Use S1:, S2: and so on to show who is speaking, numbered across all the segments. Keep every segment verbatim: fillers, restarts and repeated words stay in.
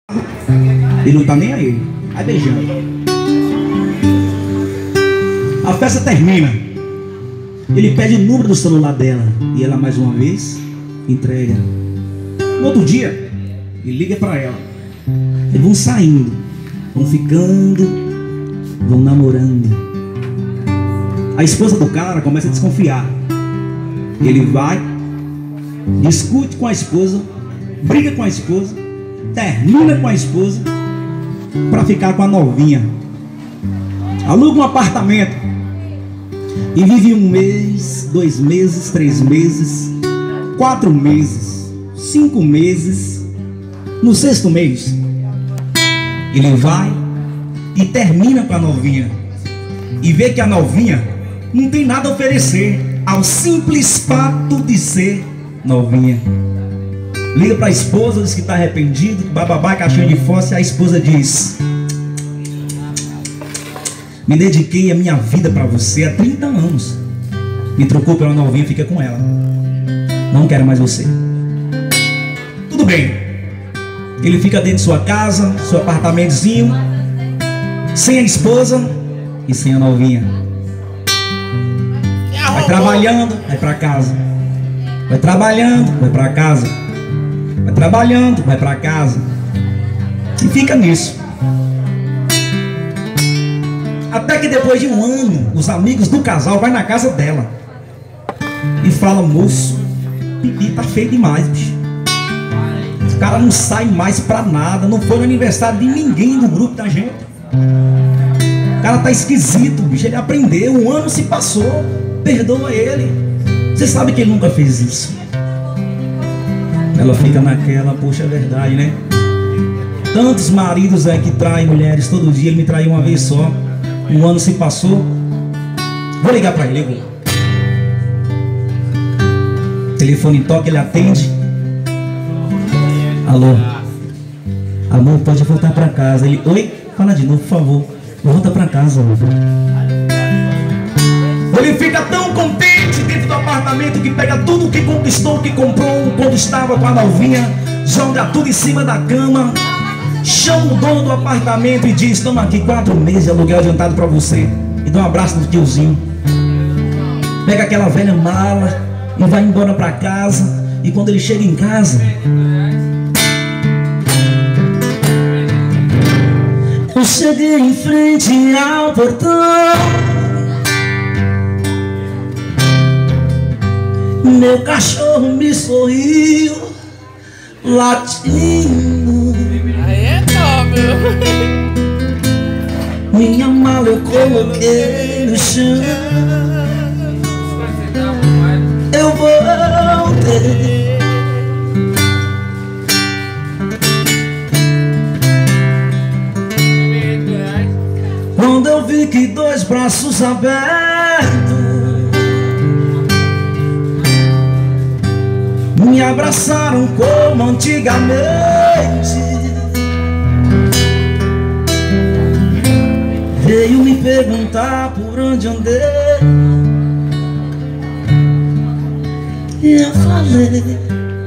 S1: Ele não tá nem aí. Aí beijando. A festa termina. Ele pede o número do celular dela e ela mais uma vez entrega. No outro dia, ele liga pra ela. Eles vão saindo, vão ficando, vão namorando. A esposa do cara começa a desconfiar. Ele vai, discute com a esposa, briga com a esposa, termina com a esposa para ficar com a novinha. Aluga um apartamento e vive um mês, dois meses, três meses, quatro meses, cinco meses. No sexto mês, ele vai e termina com a novinha e vê que a novinha não tem nada a oferecer ao simples fato de ser novinha. Liga para a esposa, diz que está arrependido, bababá, caixinha de fósforo. A esposa diz: me dediquei a minha vida para você há trinta anos. Me trocou pela novinha, fica com ela. Não quero mais você. Tudo bem. Ele fica dentro de sua casa, seu apartamentozinho, sem a esposa e sem a novinha. Vai trabalhando, vai para casa. Vai trabalhando, vai para casa. Vai trabalhando, vai para casa. E fica nisso. Até que depois de um ano, os amigos do casal vai na casa dela e falam: moço, pipi tá feio demais, bicho. O cara não sai mais pra nada. Não foi no aniversário de ninguém do grupo da gente. O cara tá esquisito, bicho. Ele aprendeu, um ano se passou. Perdoa ele. Você sabe que ele nunca fez isso. Ela fica naquela: poxa, é verdade, né? Tantos maridos aí que traem mulheres todo dia. Ele me traiu uma vez só. Um ano se passou. Vou ligar pra ele. Ligo. Telefone toca, ele atende. Alô? Amor, pode voltar pra casa. Ele: oi? Fala de novo, por favor. Volta pra casa, amor. Ele fica tão contente dentro do apartamento que pega tudo que conquistou, que comprou quando estava com a novinha, joga tudo em cima da cama, chama o dono do apartamento e diz: toma aqui quatro meses de aluguel adiantado pra você. E dá um abraço no tiozinho. Pega aquela velha mala e vai embora pra casa. E quando ele chega em casa, eu cheguei em frente ao portão. Meu cachorro me sorriu, latindo.
S2: Aí é top.
S1: Minha mala eu coloquei no chão. Eu voltei. Quando eu vi que dois braços abertos me abraçaram como antigamente, veio me perguntar por onde andei. E eu falei: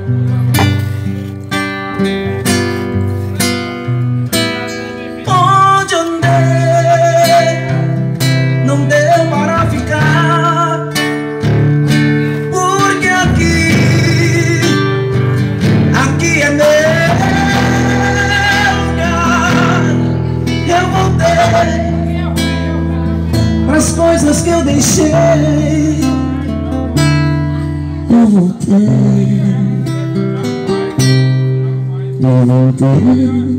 S1: onde andei, não deu para ficar, porque aqui, aqui é meu lugar. Eu voltei as coisas que eu deixei. Eu voltei, eu voltei.